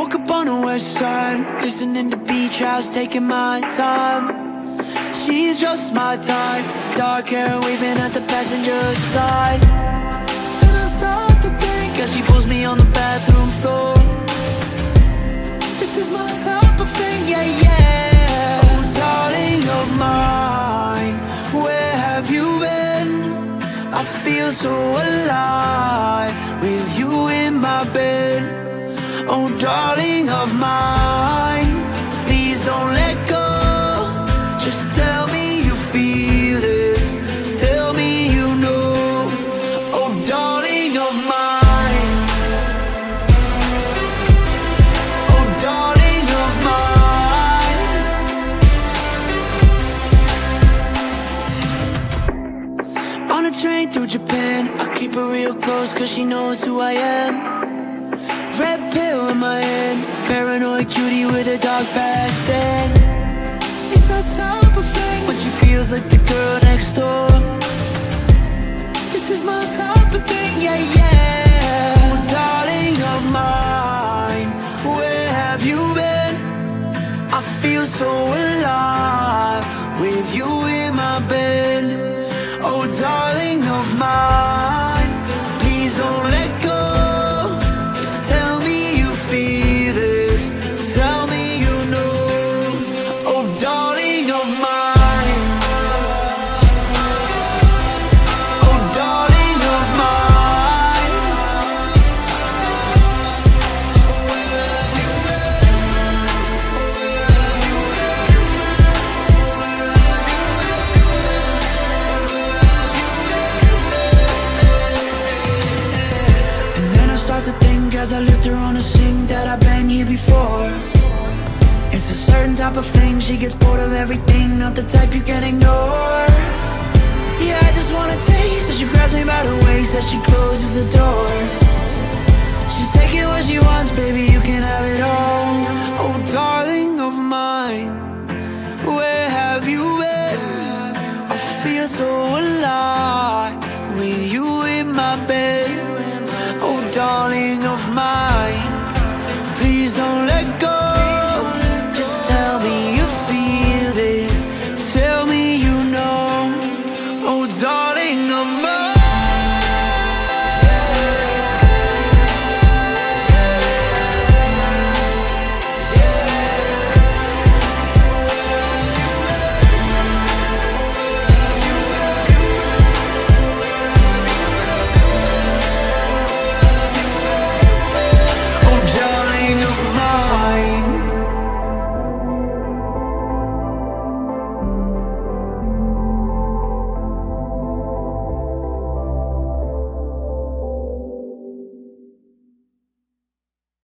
Woke up on the west side, listening to beach house, taking my time. She's just my type, dark hair waving at the passenger side. Then I start to think as she pulls me on the bathroom floor. This is my type of thing, yeah, yeah. Oh, darling of mine, where have you been? I feel so alive with you in my bed. Oh, darling of mine, please don't let go. Just tell me you feel this, tell me you know. Oh, darling of mine, oh, darling of mine. On a train through Japan, I keep her real close cause she knows who I am. Red pill in my hand, paranoid cutie with a dark past. And it's that type of thing when she feels like the girl next door. This is my type of thing, yeah, yeah. Oh, darling of mine, where have you been? I feel so alive with you in my bed. Oh, darling of mine, please don't let go. As I looked her on a sing that I've been here before. It's a certain type of thing, she gets bored of everything, not the type you can ignore. Yeah, I just wanna taste as she grabs me by the waist as she closes the door. She's taking what she wants, baby, you can have it all. Oh, darling